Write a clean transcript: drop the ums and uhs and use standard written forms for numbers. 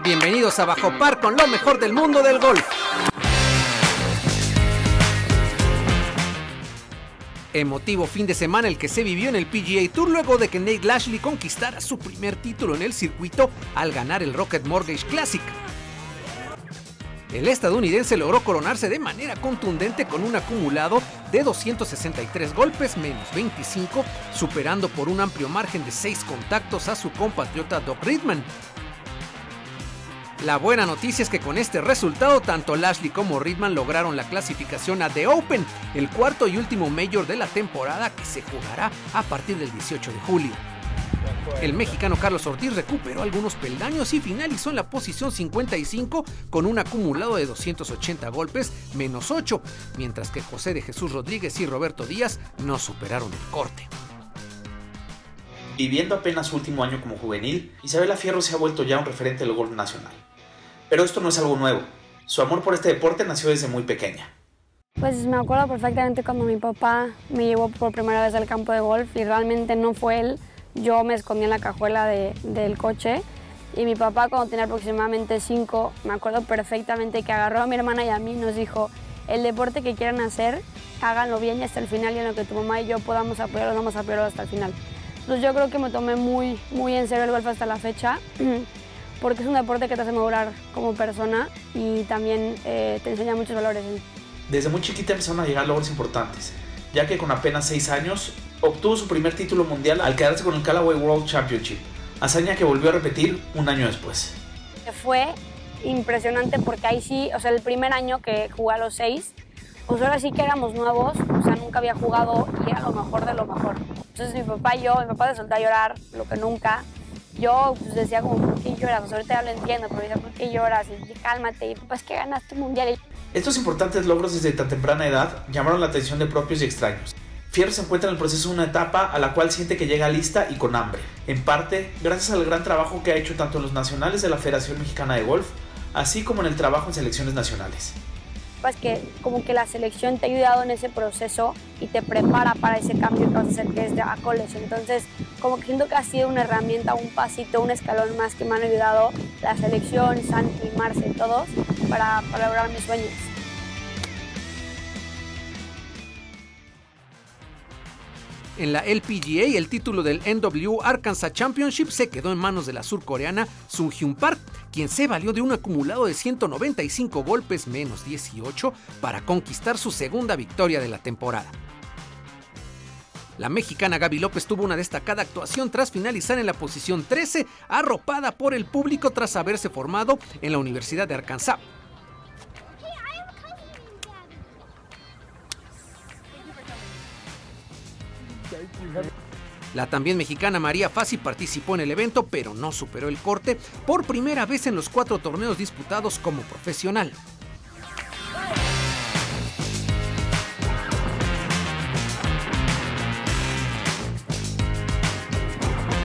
Bienvenidos a Bajo Par con lo mejor del mundo del golf. Emotivo fin de semana el que se vivió en el PGA Tour luego de que Nate Lashley conquistara su primer título en el circuito al ganar el Rocket Mortgage Classic. El estadounidense logró coronarse de manera contundente con un acumulado de 263 golpes menos 25, superando por un amplio margen de 6 contactos a su compatriota Doc Ridman. La buena noticia es que con este resultado tanto Lashley como Ridman lograron la clasificación a The Open, el cuarto y último Major de la temporada que se jugará a partir del 18 de julio. El mexicano Carlos Ortiz recuperó algunos peldaños y finalizó en la posición 55 con un acumulado de 280 golpes menos 8, mientras que José de Jesús Rodríguez y Roberto Díaz no superaron el corte. Viviendo apenas su último año como juvenil, Isabela Fierro se ha vuelto ya un referente del golf nacional. Pero esto no es algo nuevo. Su amor por este deporte nació desde muy pequeña. Pues me acuerdo perfectamente cuando mi papá me llevó por primera vez al campo de golf y realmente no fue él. Yo me escondí en la cajuela del coche y mi papá cuando tenía aproximadamente 5, me acuerdo perfectamente que agarró a mi hermana y a mí y nos dijo: el deporte que quieran hacer, háganlo bien y hasta el final, y en lo que tu mamá y yo podamos apoyarlo, vamos a apoyarlo hasta el final. Entonces yo creo que me tomé muy en serio el golf hasta la fecha, porque es un deporte que te hace madurar como persona y también te enseña muchos valores. Desde muy chiquita empezaron a llegar logros importantes, ya que con apenas 6 años obtuvo su primer título mundial al quedarse con el Callaway World Championship, hazaña que volvió a repetir un año después. Fue impresionante porque ahí sí, o sea, el primer año que jugué a los 6, pues ahora sí que éramos nuevos, o sea, nunca había jugado y era lo mejor de lo mejor. Entonces mi papá se soltó a llorar, lo que nunca. Yo pues, decía como, ¿por qué lloras? O sea, ahorita ya lo entiendo, pero decía, ¿por qué lloras? Y dije, cálmate, y papá, es que ganaste un mundial. Estos importantes logros desde tan temprana edad llamaron la atención de propios y extraños. Fierro se encuentra en el proceso de una etapa a la cual siente que llega lista y con hambre, en parte gracias al gran trabajo que ha hecho tanto en los nacionales de la Federación Mexicana de Golf, así como en el trabajo en selecciones nacionales. Pues que como que la selección te ha ayudado en ese proceso y te prepara para ese cambio que vas a hacer, que es de a college. Entonces, como que siento que ha sido una herramienta, un pasito, un escalón más que me han ayudado la selección, Santi, Marce, todos, para lograr mis sueños. En la LPGA, el título del NW Arkansas Championship se quedó en manos de la surcoreana Sung Hyun Park, quien se valió de un acumulado de 195 golpes menos 18 para conquistar su segunda victoria de la temporada. La mexicana Gaby López tuvo una destacada actuación tras finalizar en la posición 13, arropada por el público tras haberse formado en la Universidad de Arkansas. La también mexicana María Fassi participó en el evento, pero no superó el corte por primera vez en los 4 torneos disputados como profesional.